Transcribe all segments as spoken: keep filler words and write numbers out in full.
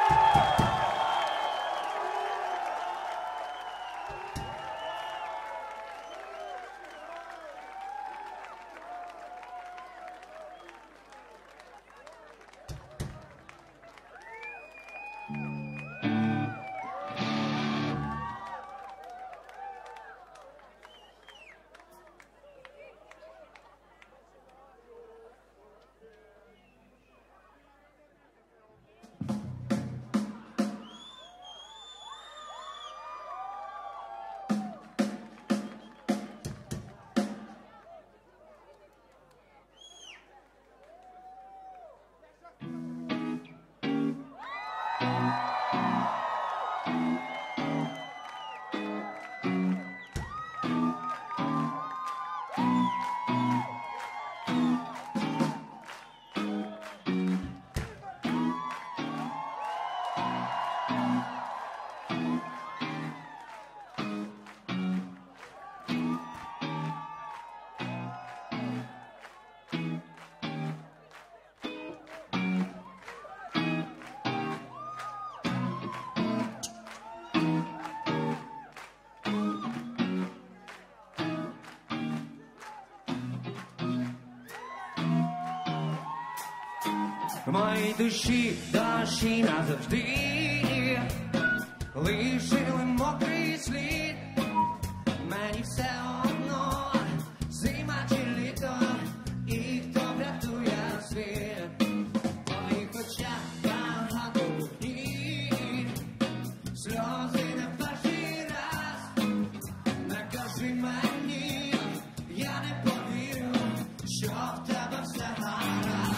В моїй душі дощі назавжди лишили мокрий слід. Мені все одно, зима чи літо, і хто врятує світ. В моїх очах багато днів, сльози не перший раз. Не кажи мені, я не повірю, що в тебе все гаразд.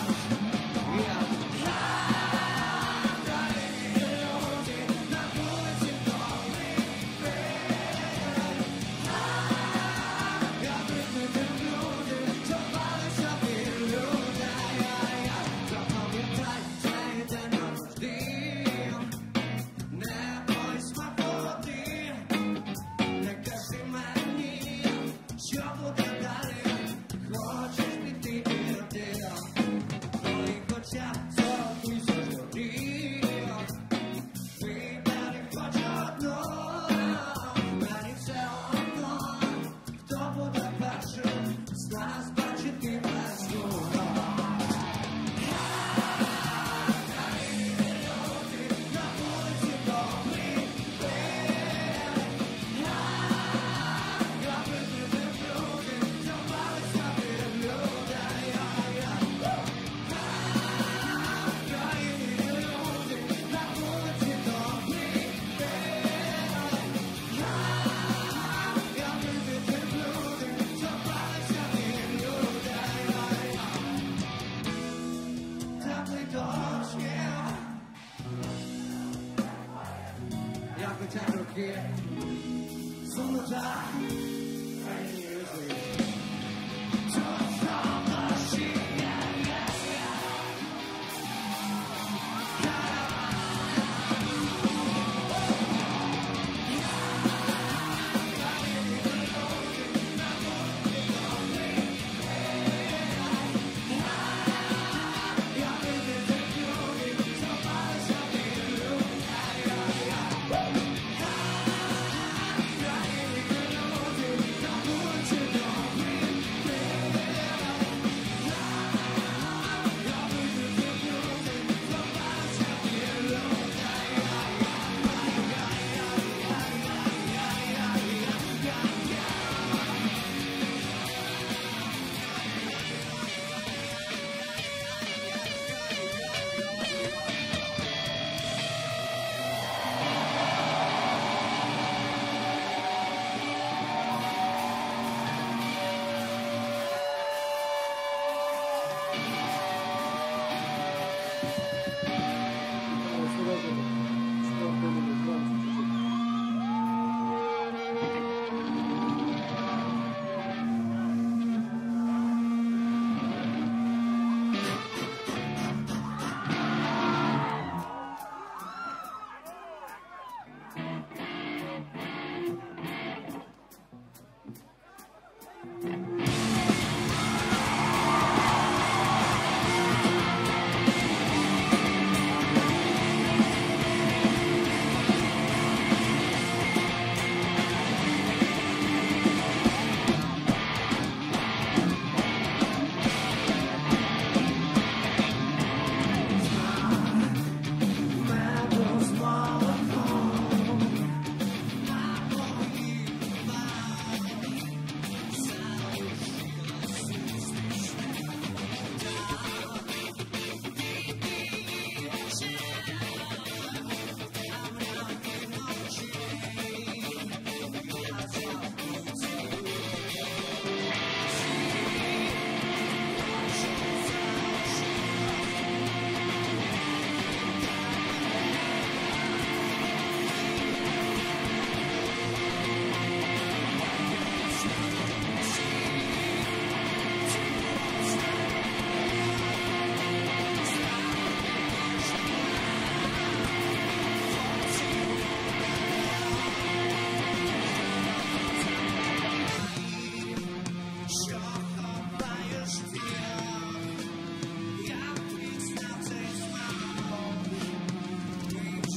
Як летять роки, сумнота, хай не розлить.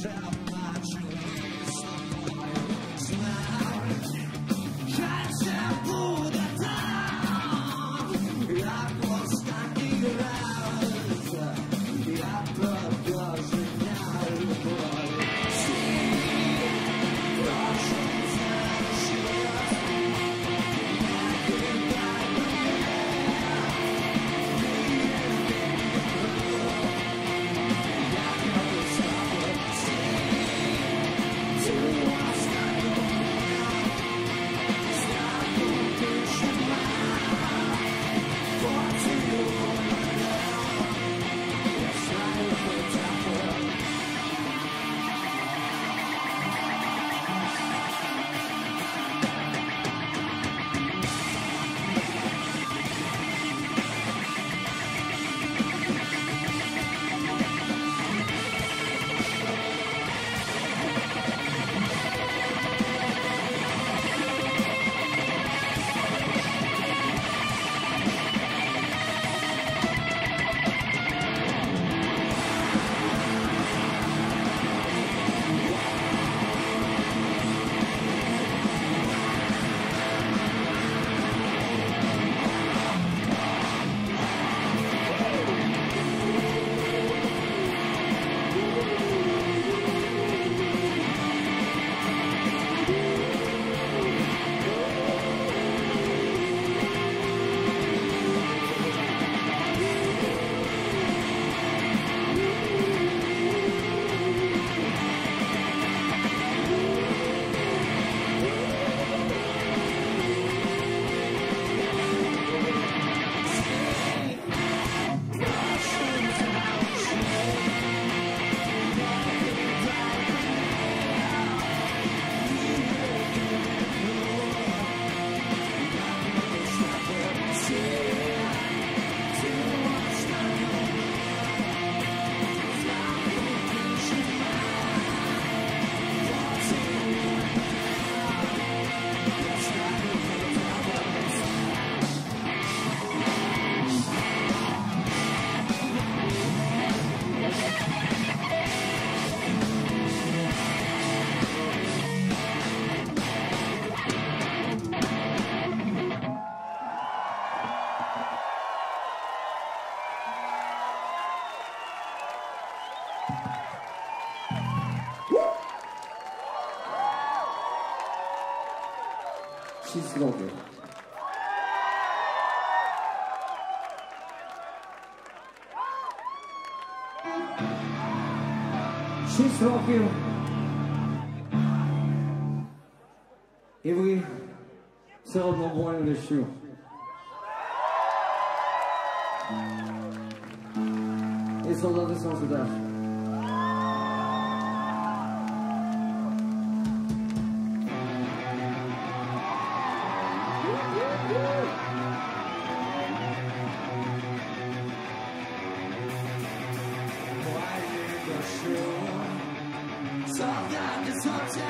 Шість років. Шість років. І ви все одно воїн дощу. І солдати сонця теж. Солдати сонця,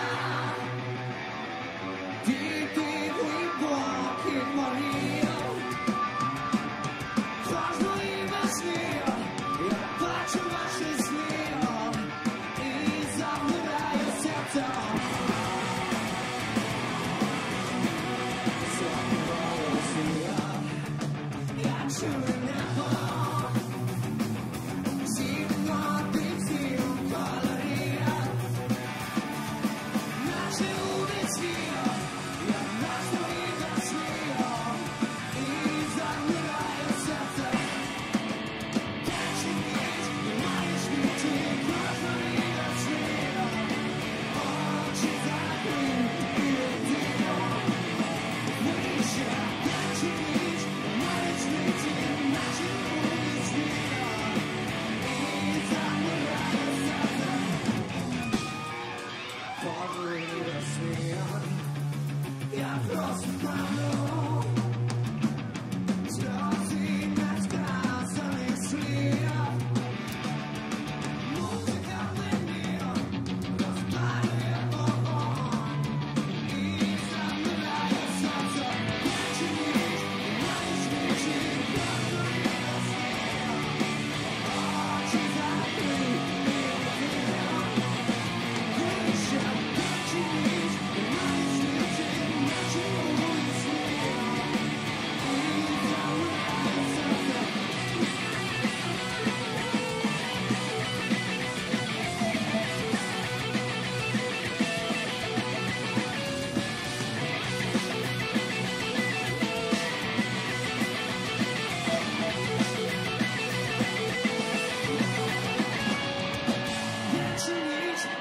діти глибоких морів, кожної весни я бачу ваші сни і завмираю серцем. Я чую небо, зимно тих зим кольорів.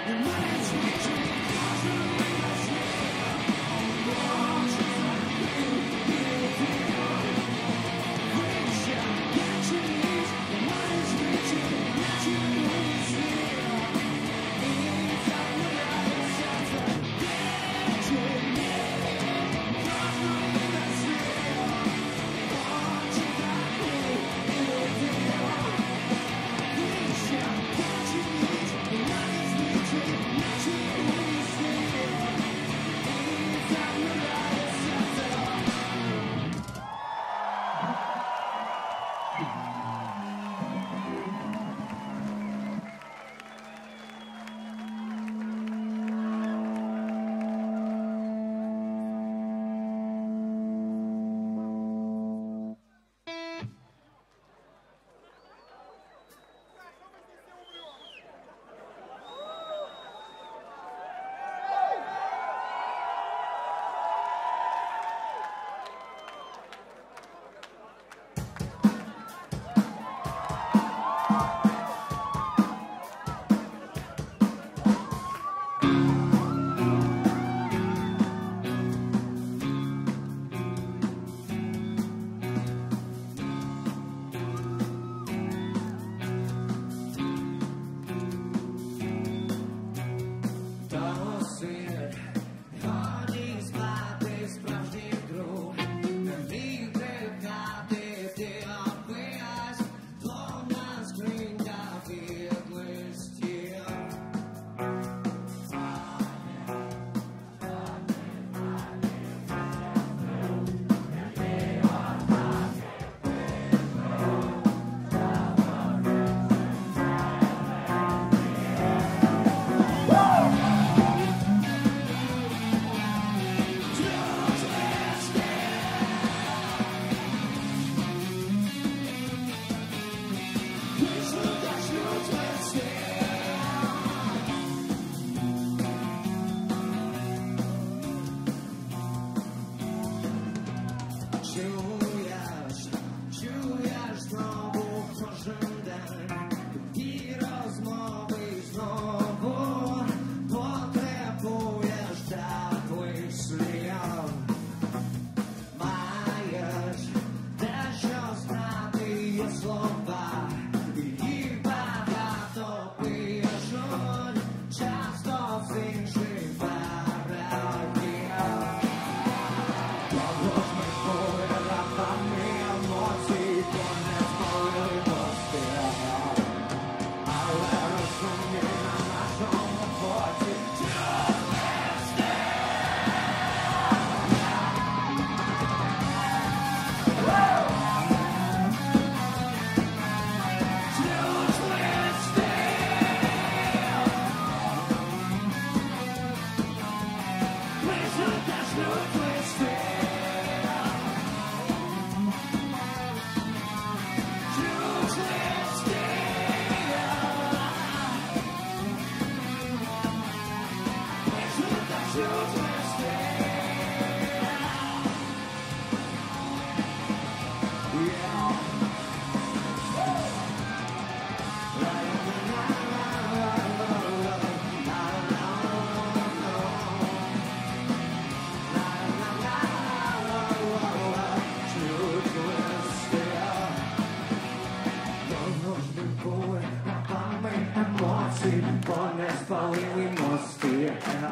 бо не спалили мости,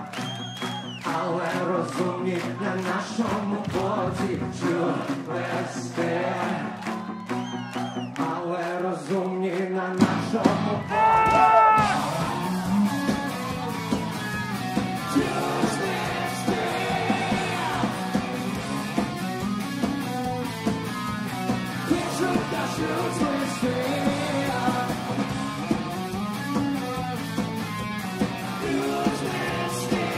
але розумні на нашому боці вести, але розумні на нашому боці.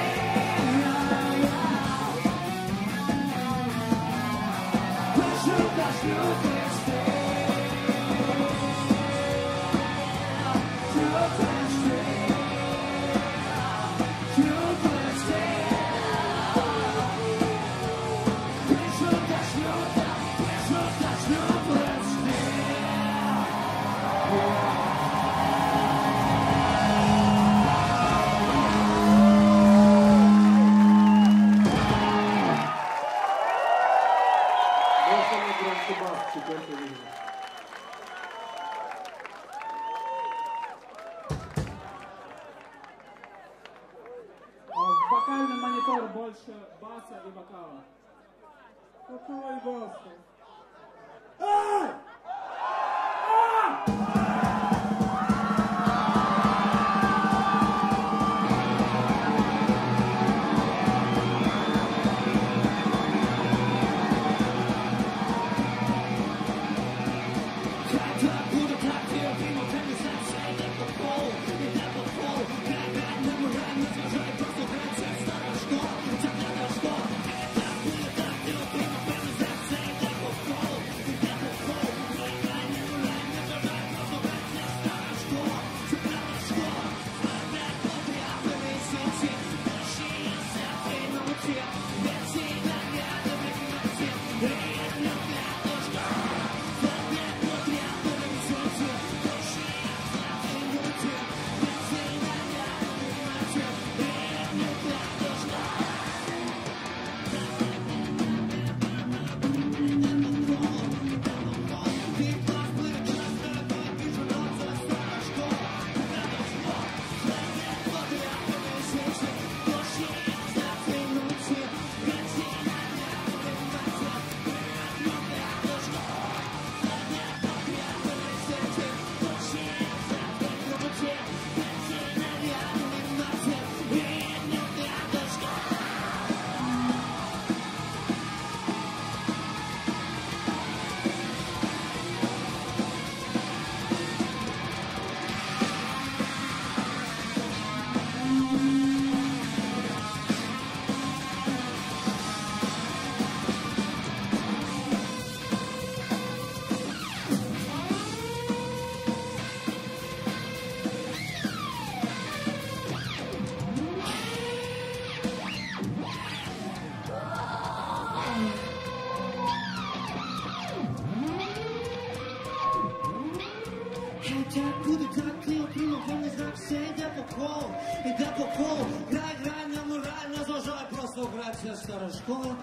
Shoot! Егор больше баса и вокала. Какой баса? Ай! Стара школа.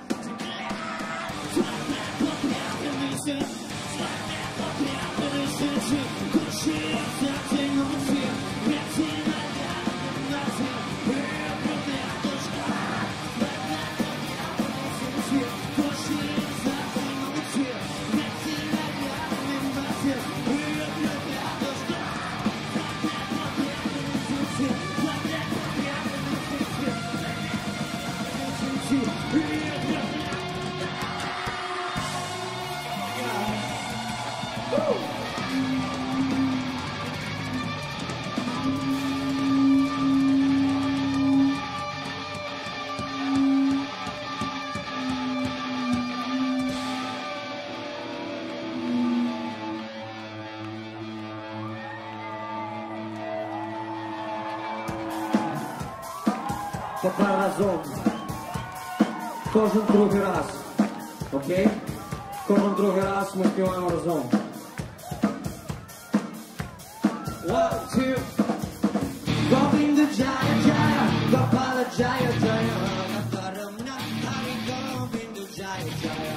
Тепер разом. Кожен другий раз. Окей? Кожен другий раз ми співаємо разом. One, two. Говінда Джая Джая, Гопала Джая Джая, Натарамна Хари Говінда Джая Джая.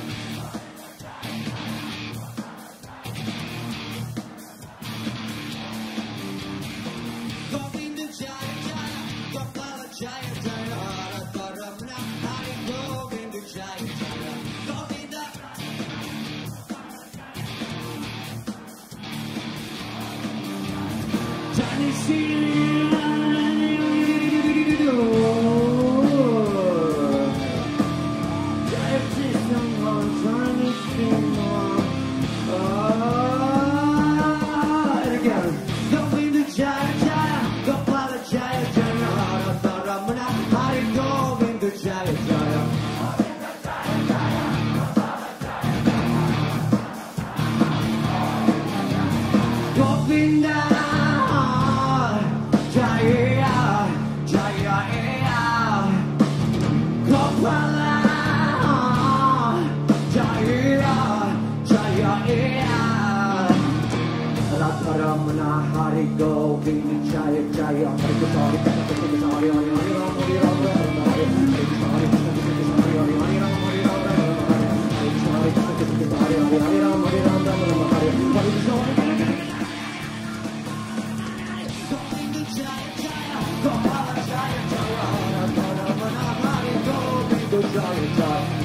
Говінда Джая Джая, Gopala Jaya Jaya, Taramna Hari Govinda Jaya Jaya, Govinda. Johnny Sheila, Jaya Krishna, Johnny Sheila, ah, and again, Govinda Jaya Jaya, Gopala Jaya Jaya. Hari Govinda Jaya Jaya. Govinda Jaya Jaya Gopala Jaya Jaya Radharamana Hari Govinda Jaya Jaya Hari Hari Hari Hari Hari Govinda Jaya Jaya Gopala Jaya Jaya Radharamana Hari Jaya Jaya.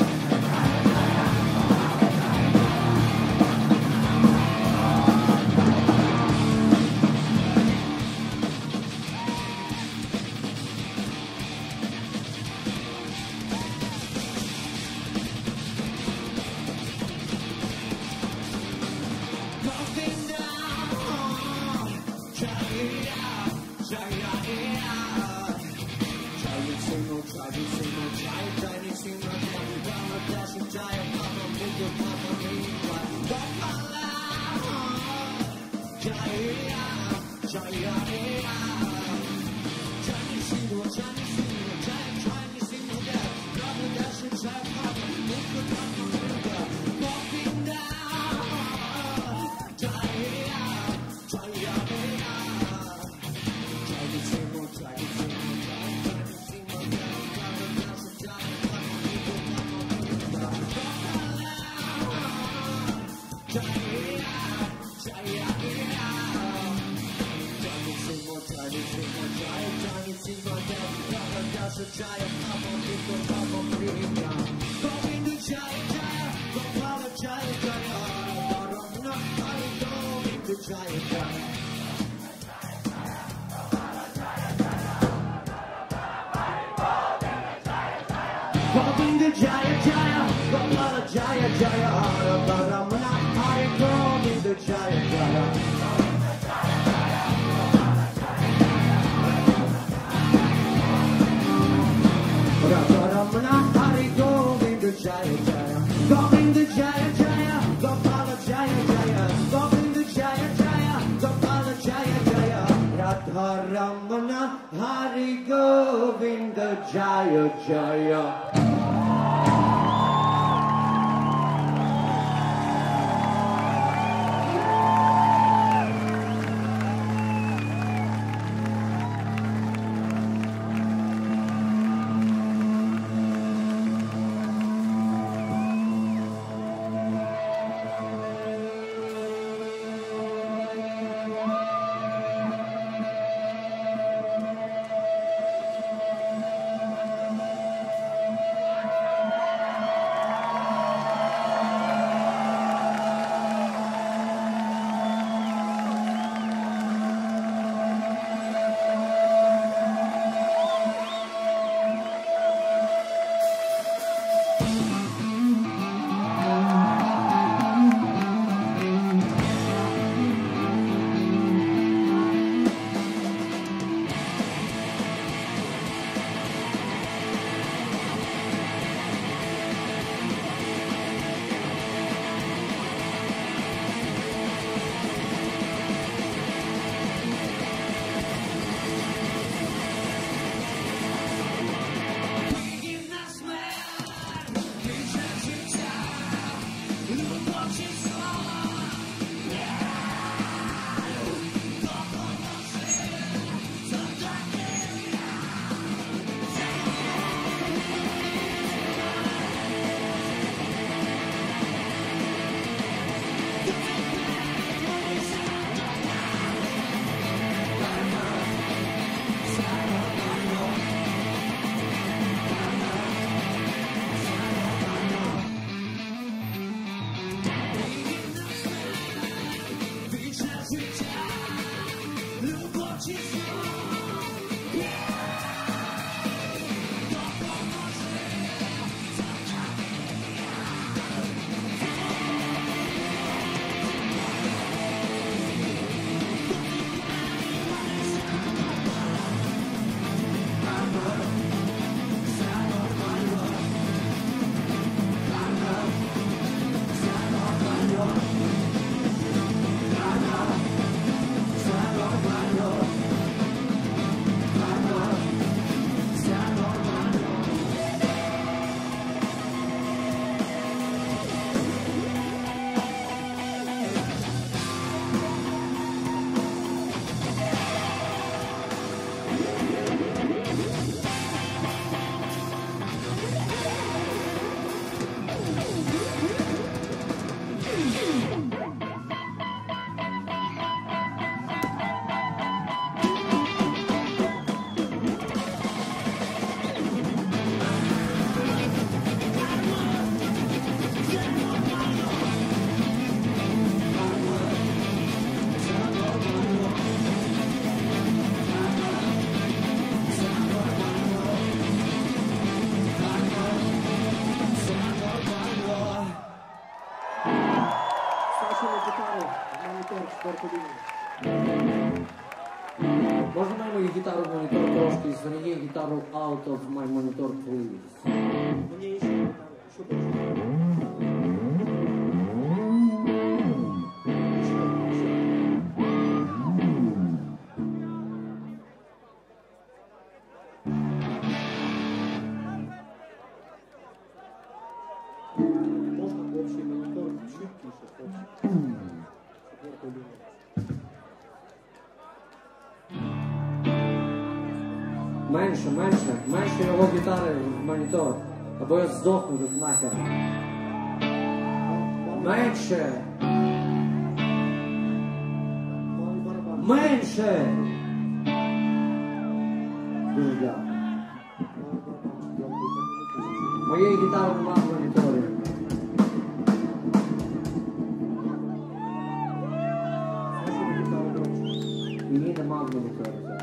Govinda Jaya Jaya, Gopala Jaya Jaya, Radharamana Hari Govinda Jaya Jaya. Radharamana Hari Govinda Jaya Jaya, Govinda Jaya Jaya, Gopala Jaya Jaya, Govinda Jaya Jaya, Gopala Jaya Jaya, Radharamana Hari Govinda Jaya Jaya. монітор трошки, зверни гітару out of my monitor, please. Мені ще гітару, що хочеш? Можна общий монітор чуть тише, общий. Четверту лінію. Менше, менше, менше його гітари в монітор, або я здохну тут нахер. Менше! Малий барабан. Менше! Дуже дякую. Малий барабан. Дякую. Моєї гітари нема в моніторі. Нашу гітару громче. Її нема в моніторі зараз.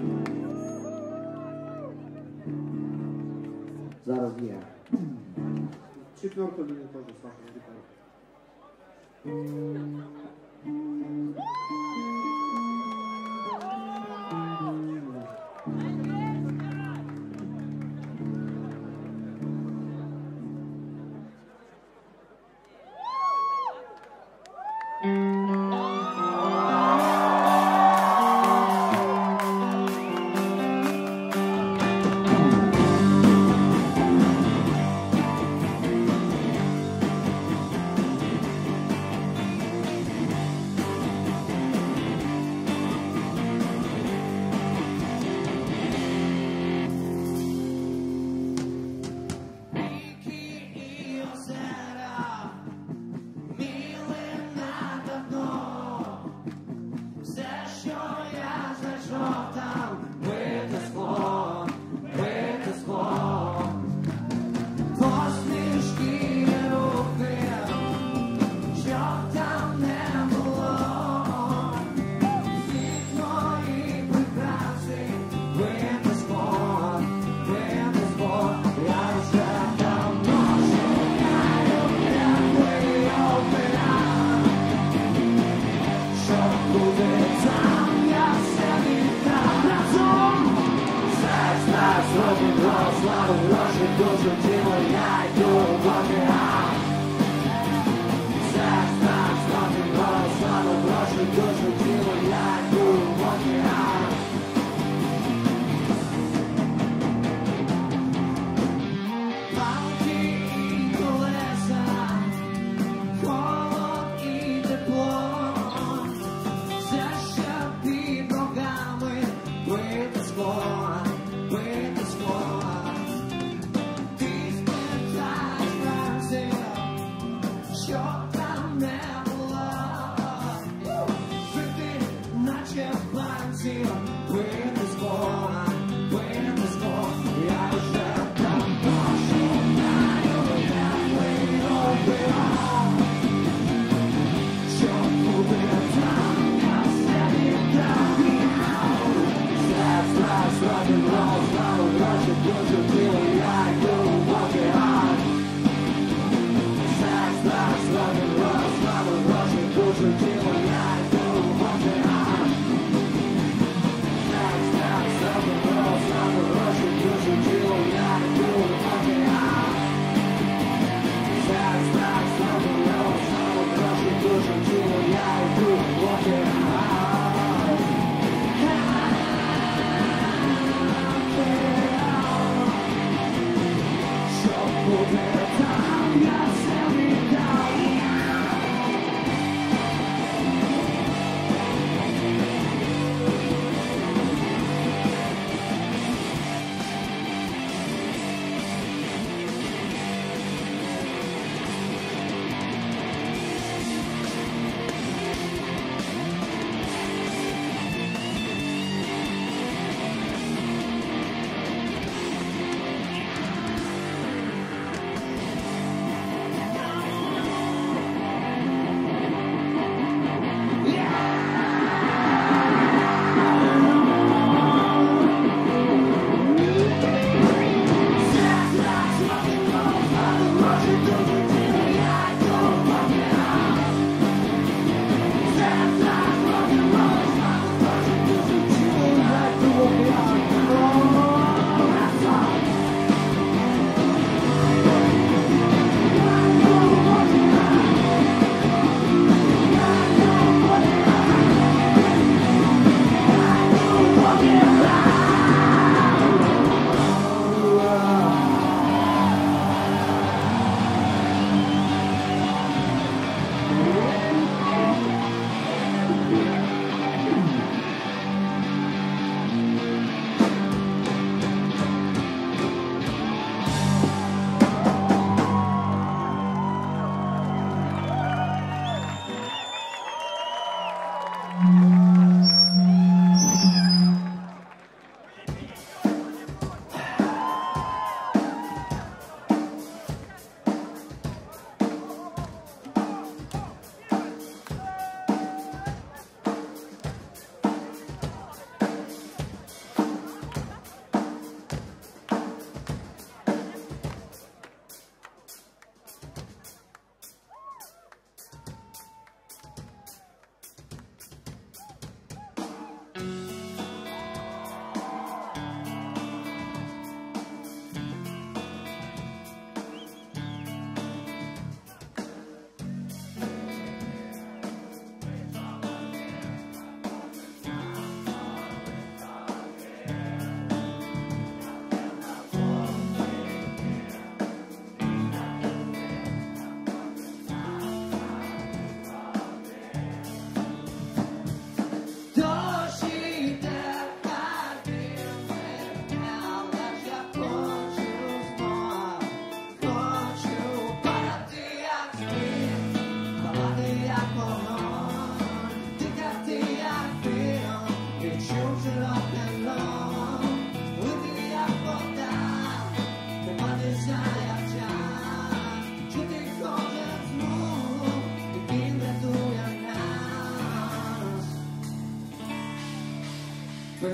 Зараз є. Четверту лінію теж Саша на гітарі. Ти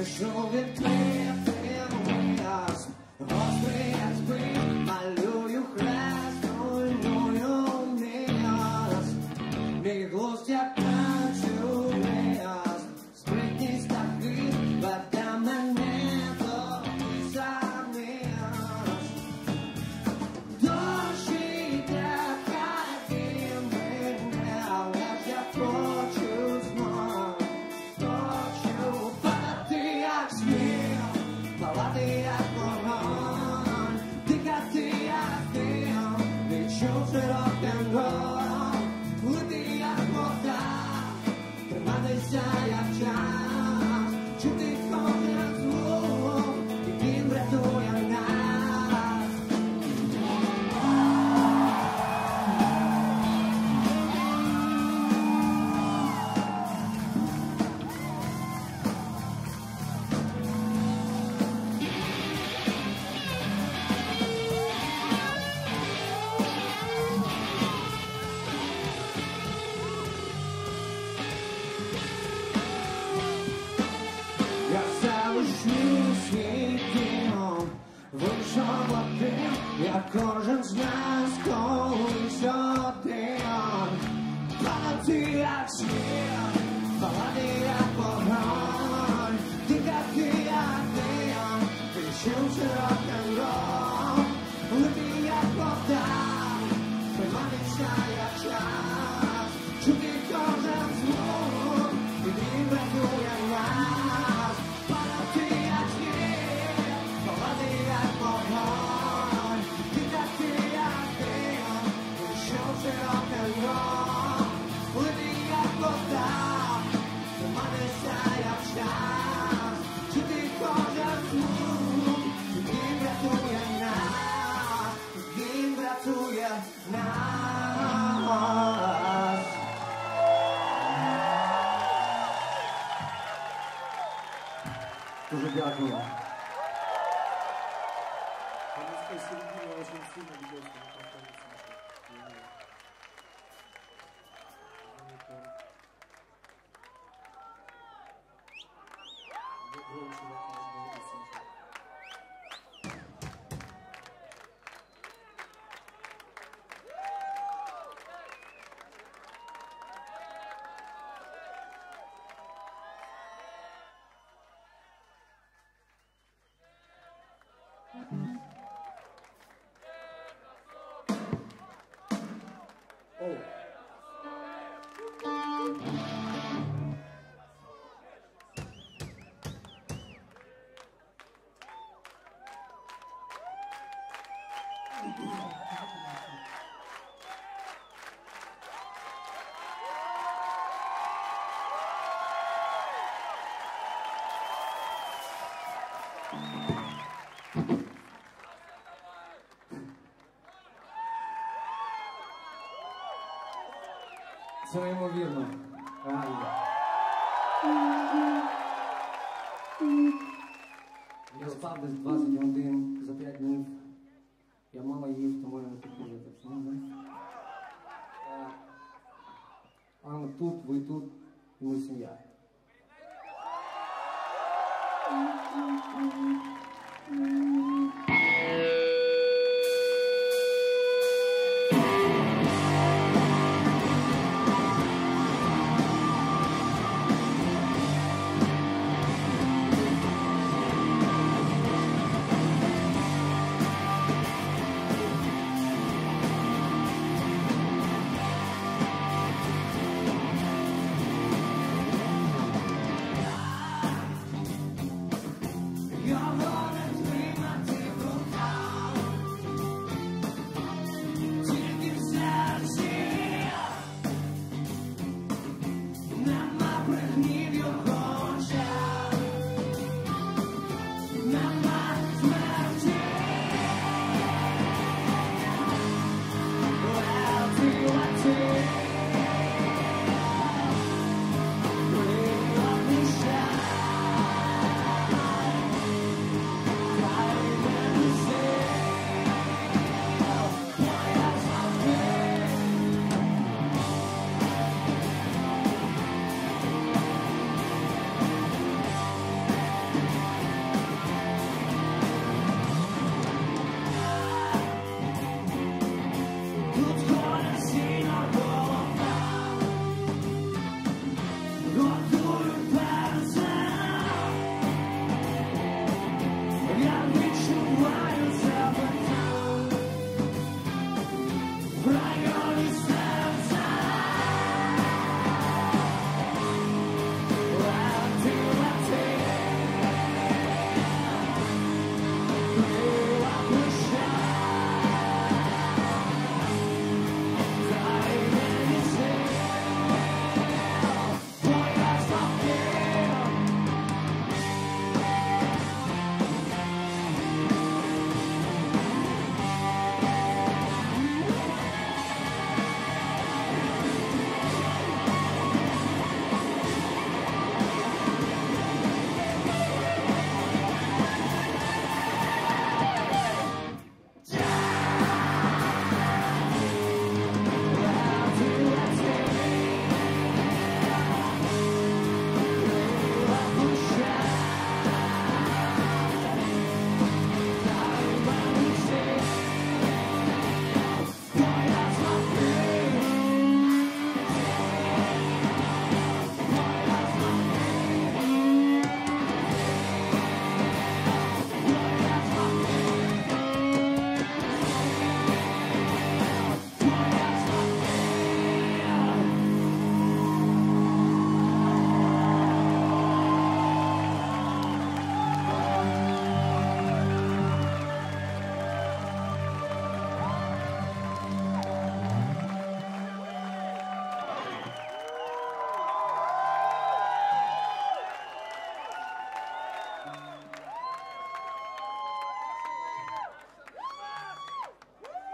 Вийшов відкритий вияз, гострий як збрій, малюю хрест, руйную м'яз. Мій глузд як танцювияз, спритність та хист, веде мене до зам'яз. Дощ іде, хай він мене, але ж я хочу знов. Хочу падати як сніг, палати як вогонь, дихати як дим, відчувши рок-н-рол, плити як вода, триматися як час, чути кожен звук, і він врятує нас. Я залишив свій дім, вийшов один, як кожен з нас колись один. Падати як сніг, палати як вогонь, дихати як дим, відчувши рок-н-рол, плити як вода, триматися як час, чути кожен звук, і він врятує нас. Падати як сніг, палати як вогонь, дихати як дим, відчувши рок-н-рол, плити як вода, триматися як час, чути кожен звук, і він врятує нас, він врятує нас. Дуже дякую. Она середина очень сильно ведется на контакте. Громче рассказывается. Oh. Це неймовірно. Реально. Я спав десь двадцять годин за п'ять днів. Я мало їв, тому я не підходжу так само. Анна тут, ви тут, і ми сім'я.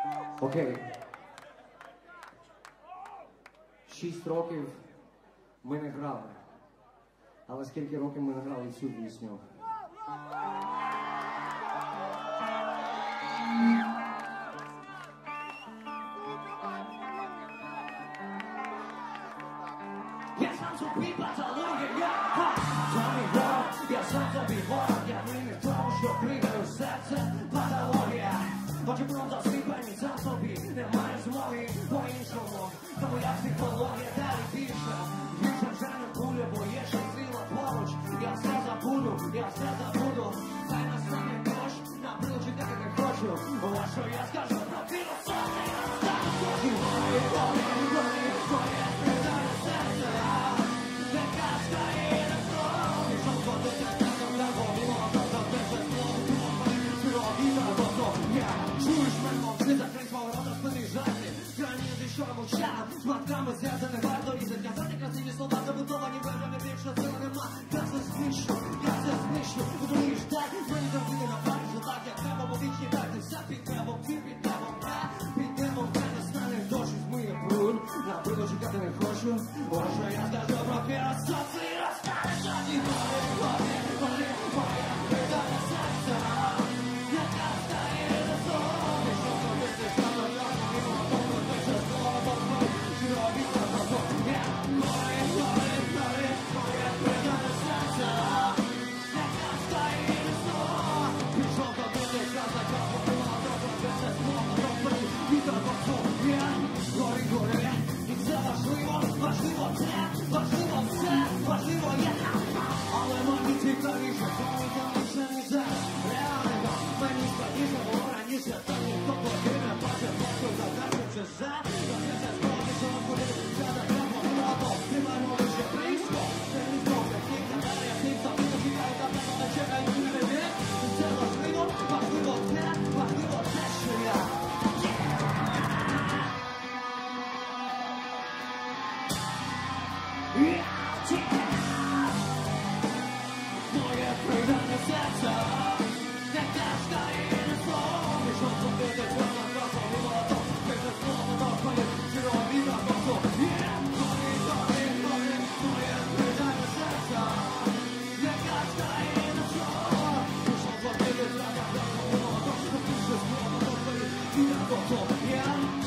Окей. Шість років ми не грали. Але скільки років ми не грали цю пісню? Я сам собі патологія, я ха, Томі Гром, я сам собі ворог, я винен в тому, що пригаю серце, патологія. Очі просто сліпані, сам собі, немає змоги по-іншому. Тому я психологія, далі більше, більше вже не куля, бо є ще сила поруч. Я все забуду, я все забуду, хай настане дощ, набрилу читати не хочу. Ось що я скажу про філософію, я стану схожі, мої, мої, мої, мої, придаю серце. Чуєш мене, мовчи, закрий свого рота, спини жарти. Крайні що я мовчав, матками серця не варто. І заказати красиві слова, забудовані вежами, більше сили нема. Я це знищу, я це знищу. Думаєш так, мені завжди не нападеш, що так, як треба, бо вічні так, ти все під небом, ти під небом, не під небом, не настане дощ, і змиє бруд. Набридло чекати не хочу, бо що я скажу про філософію, розстанеш одні мої, мої, мої, мої, придане серце. Яка стає до слова, ти що робити, стало ясно, і молодого, ти що слово боргу, чи робити боргу. Я мої, мої, мої, мої, придане серце. Яка стає до слова, пішов робити, сказа, кого молодого, ти що слово робити, і до боргу. Я гори, гори, і це важливо, важливо це, важливо все, важливо є. Але мені цікавіше, коли я лише не зараз, реально, мені складніше було раніше, та ніхто подивне, бачив, просто задачу чи за, але це справді, що буде, це закремо мото, ти маємо лише близько, це не знов, таких задає, я всім собі дочекаю, та мене не чекаю, не веде, це важливо, важливо це, важливо те, що я. Моє придане серце, яке стає на слово, пішов зробити твоє красо, вилото, пише слово до твоє, чи робіта косо. Є, мої, мої, мої, моє придане серце, яке стає на слово, пішов зробити твоє красо, вилото, пише слово до твоє, віра косо. Є.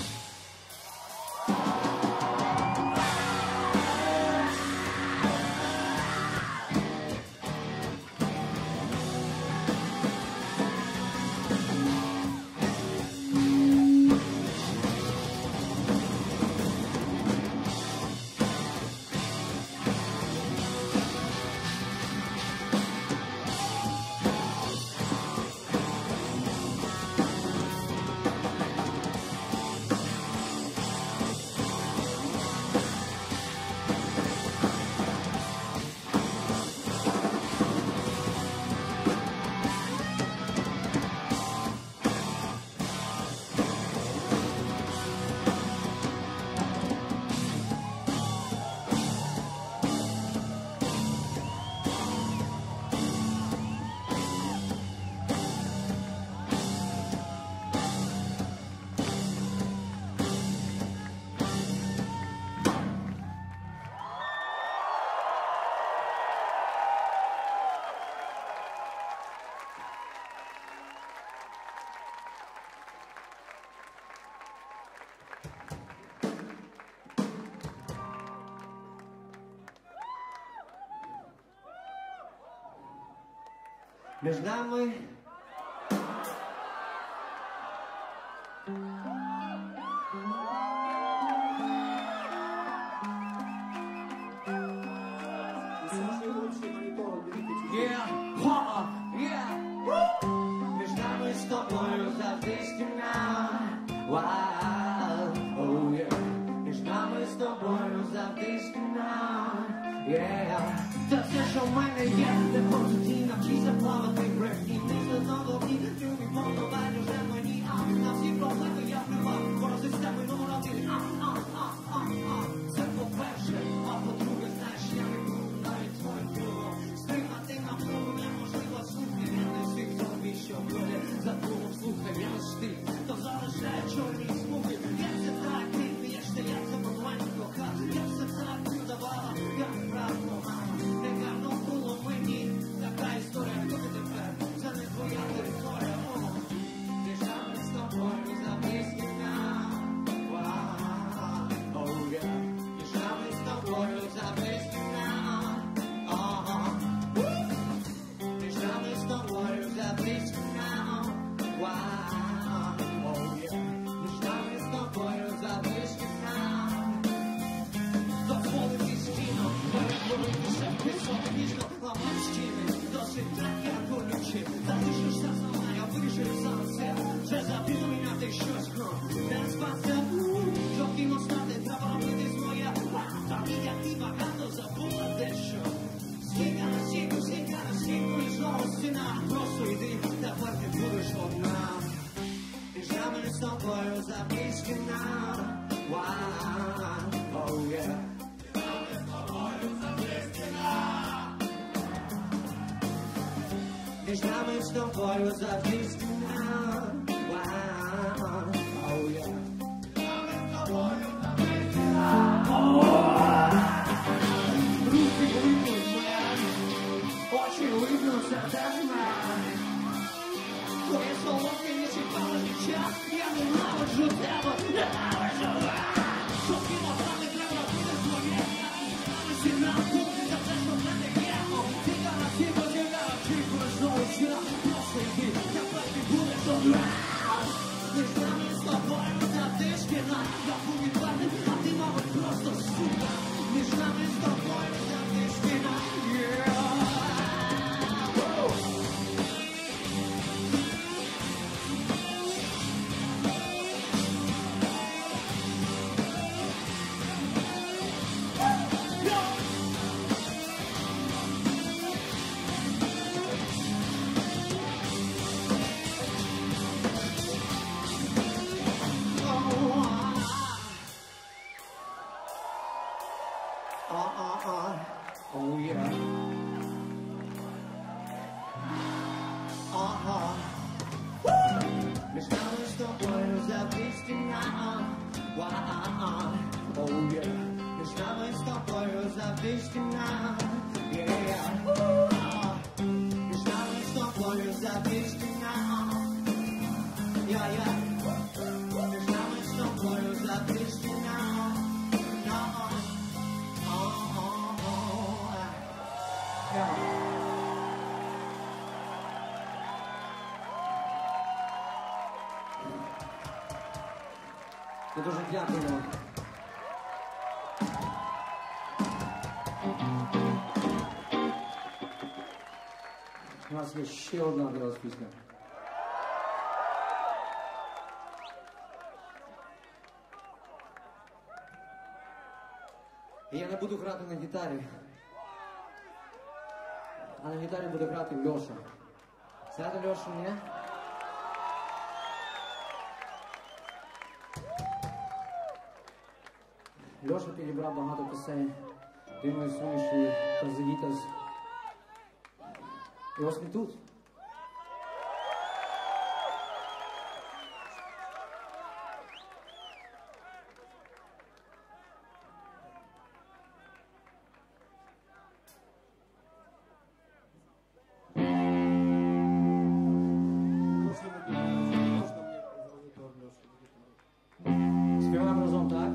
Між нами Yeah, ha, yeah. Між нами з тобою завжди стіна. Вау, oh yeah. Між нами з тобою завжди стіна. Yeah. Це все, що в мене є, не хочу ті навчися плавати в рекі. Не знову і любі повновать уже мені. А на всі проблеми я впливав, бо системи номер один. А, а, а, а, а. Це по-перше, а по-друге, знаєш, я не буду навіть твоїм другом. Стримати напругу неможливо, слухай, я не всіх тобі, що буде за другом, слухай, я не стих. То залишає чорні завжди нам. Oh, yeah. Між нами з тобою завжди стіна. Oh, yeah. Руки вийдуть мене, очі вийдуть, серце мене. Твоє солодке не чекало час, я ненавиджу тебе, ненавиджу. Щоб ти могла не треба буде своє, всі нам буде за те, що в мене є. Ти гарантій, бо ти гарантій, кожного дня. Просто йди, тепер ти будеш одна. Між нами з тобою завжди шкіна. Я буду відвертим, а ти, мабуть, просто сука. Між нами з тобою завжди шкіна. Oh, yeah. Ага. Між нами з тобою завжди стіна. Oh, yeah. Між нами з тобою завжди стіна. Yeah. Між нами з тобою завжди стіна. Yeah, yeah. Між нами з тобою завжди стіна. Ми дуже дякуємо. У нас є ще одна для вас пісня. І я не буду грати на гітарі. А на гітарі буде грати Льоша. Знаєте Льошу, ні? Льоша підібрав багато пісень. Димою суміші та Зевітас. І ось ми тут. Співаємо разом, так?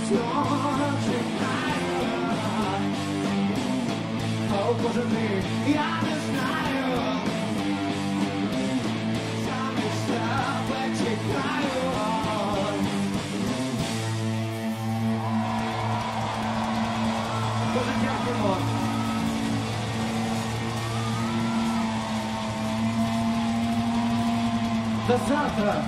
О, Боже мій, я не знаю, сам від себе чекаю. Дуже дякуємо. До завтра.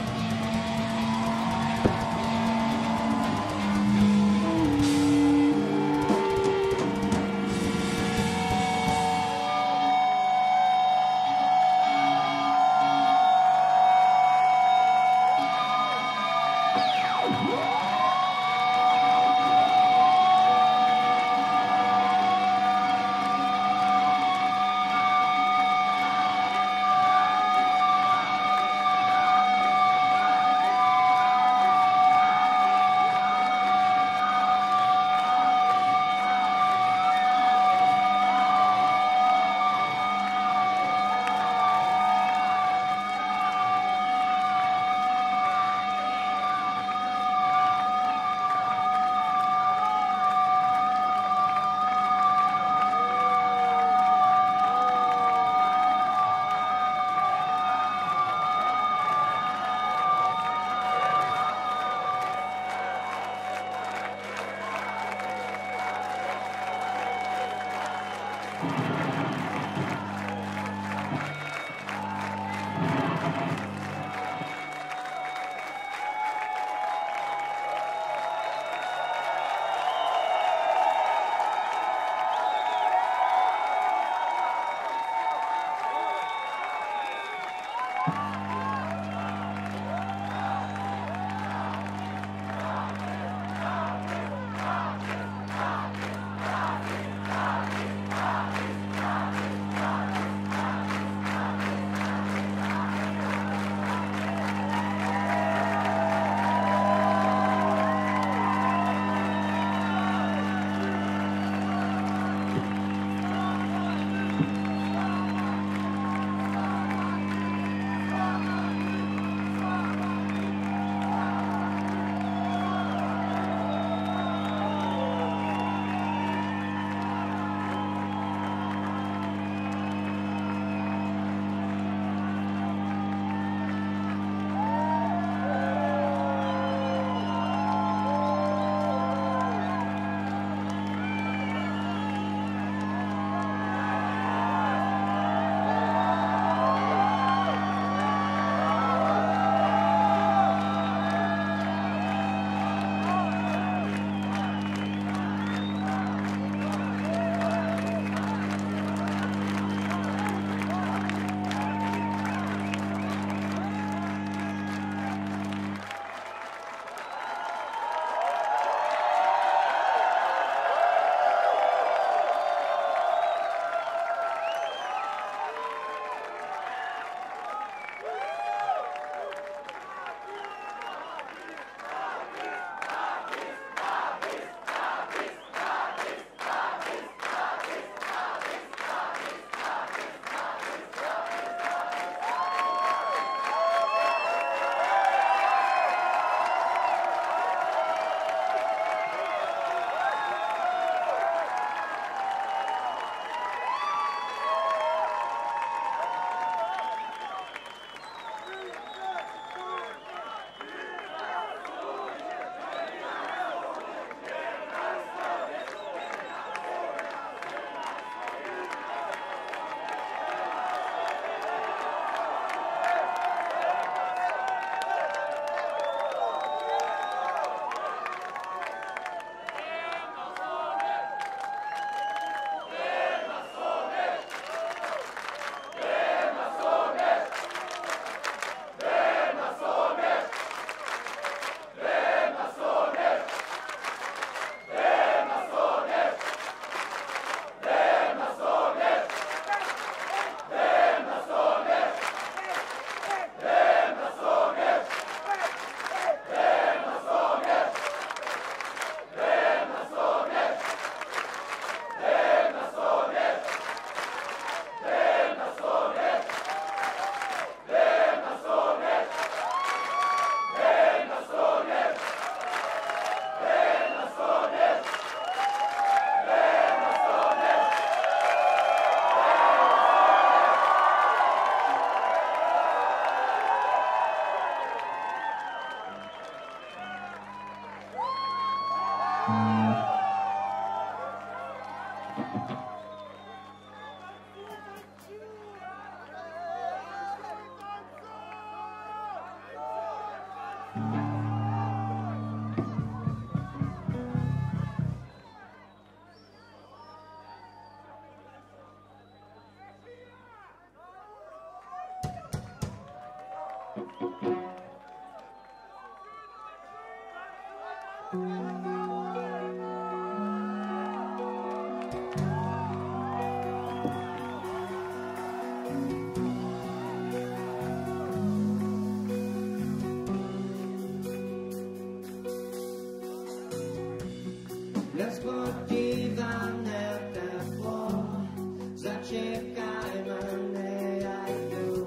Несподіване тепло, зачекай мене, я йду.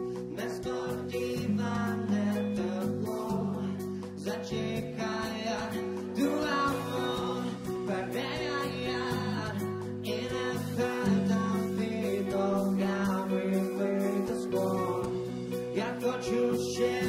Несподіване тепло, зачекай, я йду, амор, перея, і нехай там під ногами вийде скло. Я хочу ще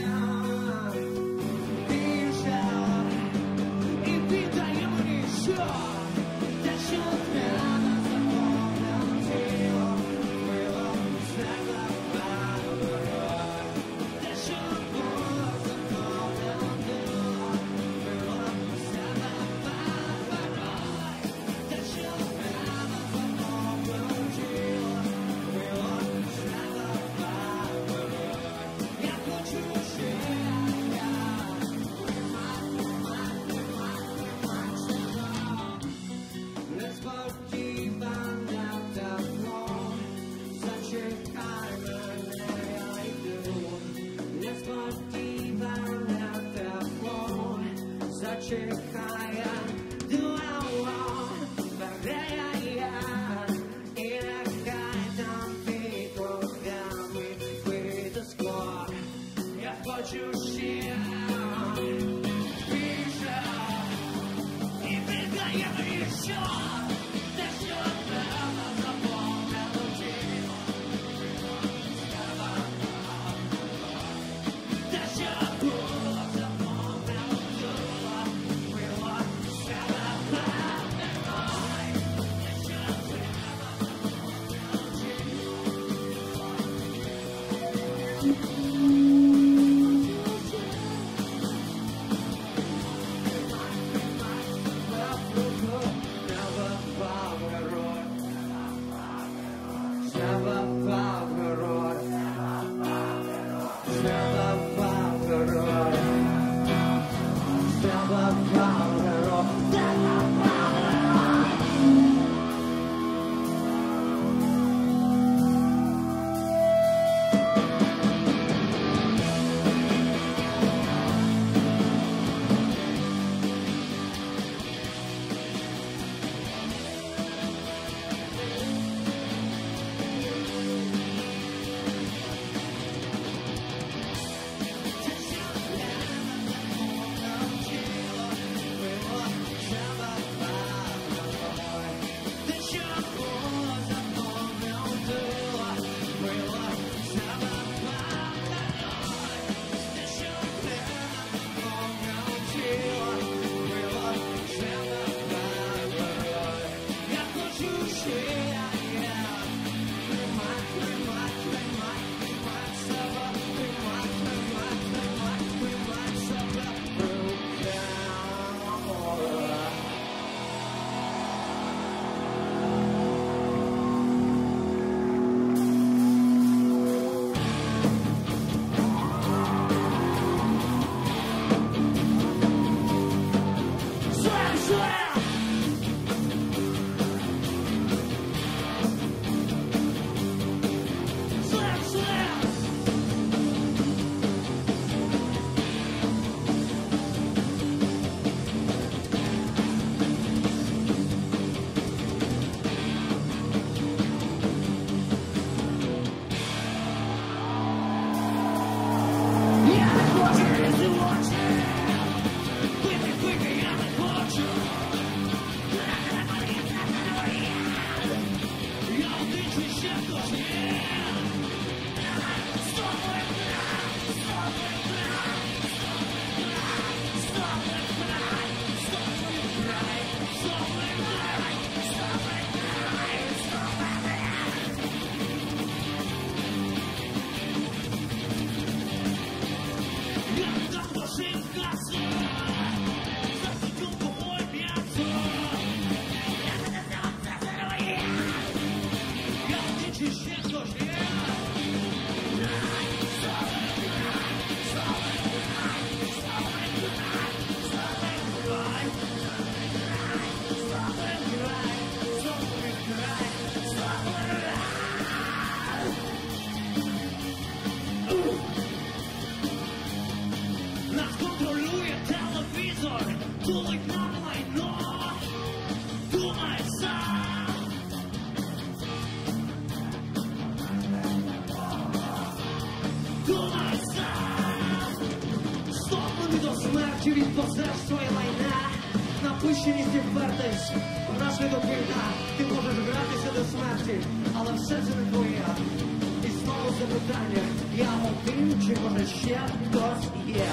більше, і віддає мені що. Те, що треба заповнено тіло, мило себе парою. Те, що було заповнено тіло, мило себе парою. Те, що треба заповнено тіло, мило себе парою. Я хочу ще, я несподіване тепло, зачекай мене, я йду. Несподіване тепло, зачекай, я йду, берея, і нехай там під ногами вийде скло. Я хочу ще більше, і віддає мені що. Те, що треба заповнено тіло, те, що було заповнено тіло, мило себе парою. Те, що треба заповнено тіло. Never чи відпозеш своє майна. Напищеність і впертість, внаслідок війна. Ти можеш гратися до смерті, але все це не твоє. І знову запитання, я один, чи може ще хтось є?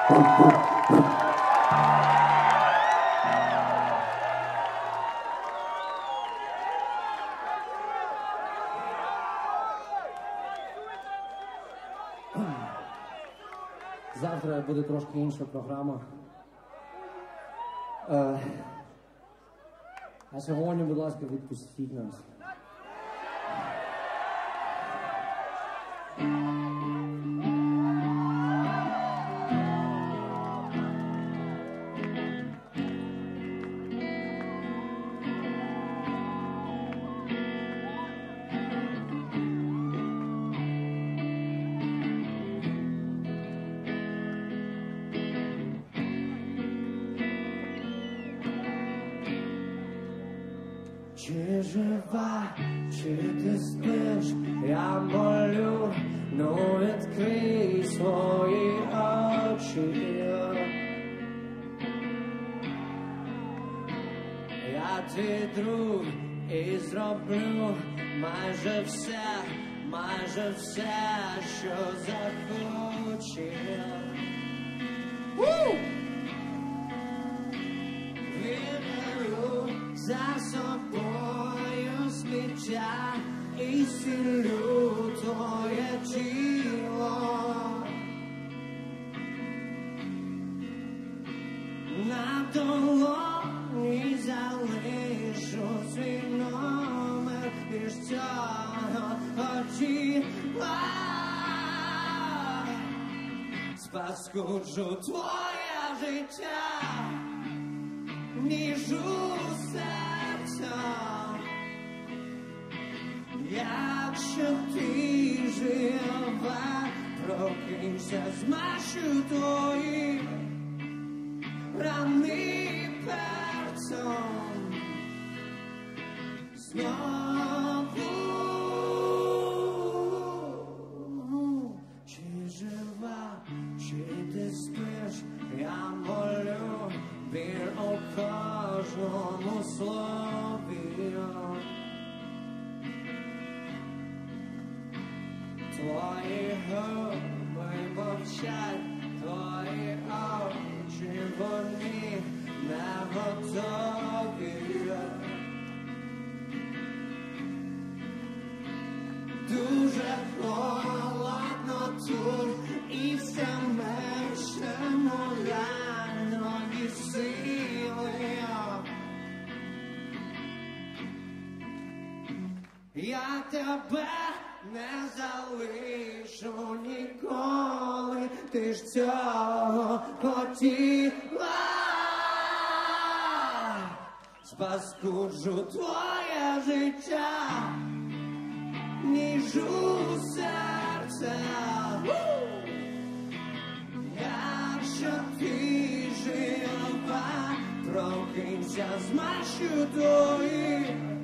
Завтра буде трошки інша програма. Е, а сьогодні, будь ласка, відпустіть нас. Чи жива, чи ти спиш, я молю, ну відкрий свої очі. Я твій друг і зроблю майже все, майже все, що захочеш. Виберу за собою сміття і зцілю твоє тіло. На долоні залишу свій номер, між цього хотіла. Спаскуджу твоє життя між у серця. Якщо ти жива, прокинься, змащу твої рани перцем. Знову, чи жива, чи ти спиш, я молю, вір у кожному слові. Твої губи мовчать, твої очі, вони не готові. Дуже холодно тут, і все менше моральної сили. Я тебе не залишу ніколи, ти ж цього хотіла. Спаскуджу твоє життя ніж у серце. Якщо ти жива, прокинься, змащу твої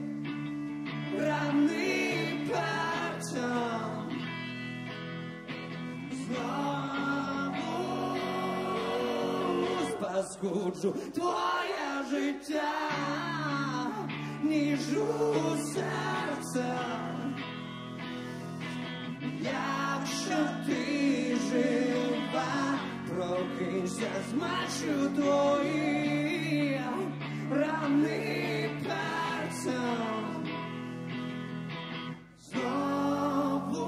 рани перцем. Знову спаскуджу твоє життя ніж у серце. Якщо ти жива, прокинься, змащу твої рани перцем. Знову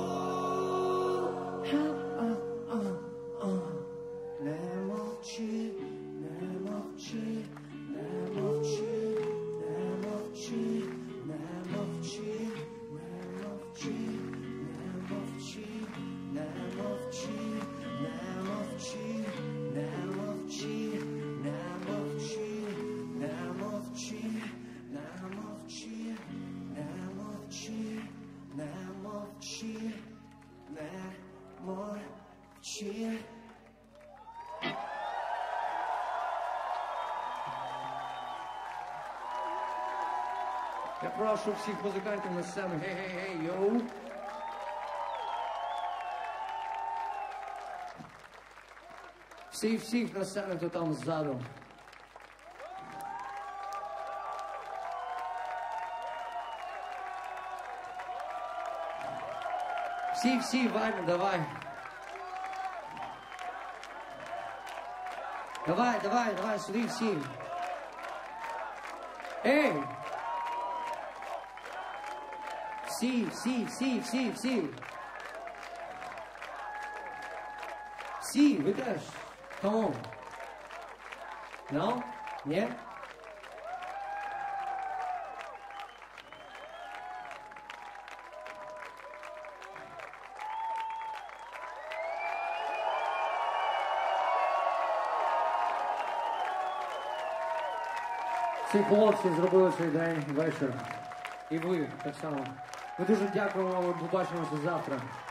не мовчи, не мовчи, не мовчи, не мовчи, не мовчи, не мовчи. Не мовчи, не мовчи, не мовчи, не мовчи, не мовчи, не мовчи, не мовчи, не мовчи, не мовчи. Я прошу всіх музикантів на сцену. Гей-гей-гей, йоу! Всіх-всіх на сцену, хто там ззаду. Всі-всі, Ваня, давай. Давай, давай, давай, сюди всі. Ей! Всі, всі, всі, всі, всі. Всі, ви теж. Come on. No? Ні? Ці хлопці зробили цей день вечір. І ви так само. Ми дуже дякуємо вам, ми побачимося завтра.